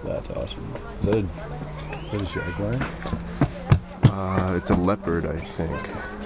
That's awesome. Is that a jaguar? It's a leopard, I think.